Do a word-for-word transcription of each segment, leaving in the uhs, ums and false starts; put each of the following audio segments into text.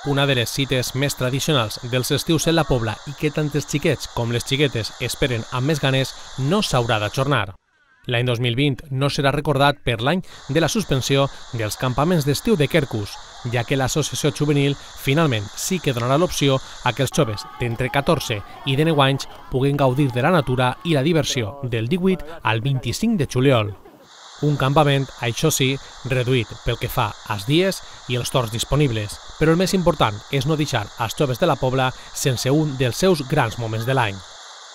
Una de les cites més tradicionals dels estius en la Pobla i que tant els xiquets com les xiquetes esperen amb més ganes no s'haurà d'ajornar. L'any dos mil vint no serà recordat per l'any de la suspensió dels campaments d'estiu de Quercus, ja que l'associació juvenil finalment sí que donarà l'opció a que els joves d'entre catorze i dinou anys puguen gaudir de la natura i la diversió del divuit al vint-i-cinc de juliol. Un campament, això sí, reduït pel que fa als dies i els torns disponibles, però el més important és no deixar els joves de la Pobla sense un dels seus grans moments de l'any.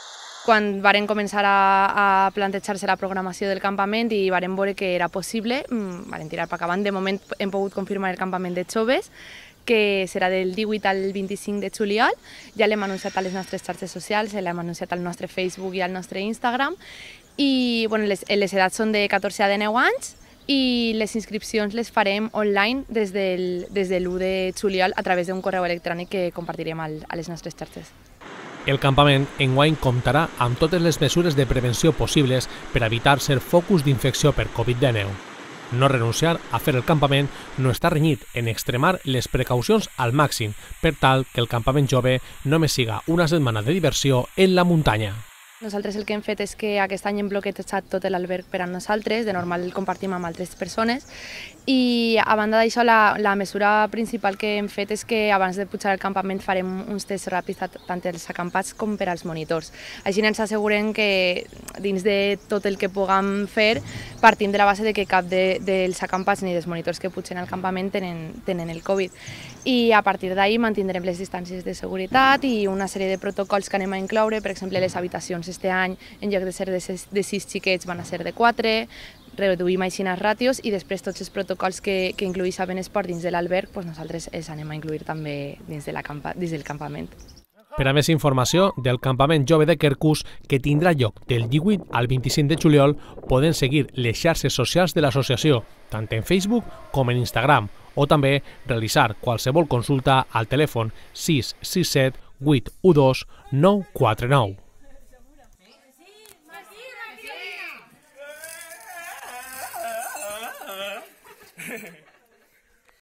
Quan varen començar a, a plantejar-se la programació del campament i varen veure que era possible, varen tirar per acabant. De moment hem pogut confirmar el campament de joves, que serà del divuit al vint-i-cinc de juliol. Ja l'hem anunciat a les nostres xarxes socials, l'hem anunciat al nostre Facebook i al nostre Instagram. I bueno, les, les edats són de catorze a dinou anys i les inscripcions les farem online des del, des de l'u de juliol a través d'un correu electrònic que compartirem al, a les nostres xarxes. El campament enguany comptarà amb totes les mesures de prevenció possibles per evitar ser focus d'infecció per Covid dinou. No renunciar a fer el campament no està renyit en extremar les precaucions al màxim per tal que el campament jove només siga una setmana de diversió en la muntanya. Nosaltres el que hem fet és que aquest any hem bloquejat tot l'alberg per a nosaltres, de normal el compartim amb altres persones, i a banda d'això la, la mesura principal que hem fet és que abans de pujar al campament farem uns tests ràpids tant als acampats com per als monitors. Així ens assegurem que dins de tot el que puguem fer partim de la base de que cap de, dels acampats ni dels monitors que pugen al campament tenen, tenen el Covid. I a partir d'ahir mantindrem les distàncies de seguretat i una sèrie de protocols que anem a incloure, per exemple les habitacions este any en lloc de ser de sis xiquets van a ser de quatre, reduïm així les ràtios i després tots els protocols que, que incluïs a Benesport dins de l'alberg pues nosaltres els anem a incluir també dins, de la campa, dins del campament. Per a més informació del campament jove de Quercus, que tindrà lloc del divuit al vint-i-cinc de juliol, poden seguir les xarxes socials de l'associació, tant en Facebook com en Instagram, o també realitzar qualsevol consulta al telèfon sis sis set vuit u dos nou quatre nou. Hehehe